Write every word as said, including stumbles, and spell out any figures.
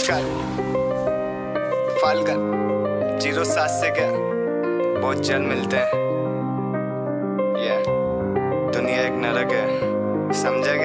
नमस्कार। Falcon zero सात से क्या बहुत जल्द मिलते हैं। ये दुनिया एक नरक है, समझे क्या?